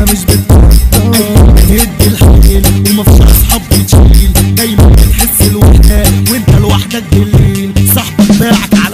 الدنيا مش بتقدر، ايوه بتهد الحيل ومفيش اصحاب بتشيل، دايما بتحس الوحدة وانت لوحدك بالليل، صاحبك باعك على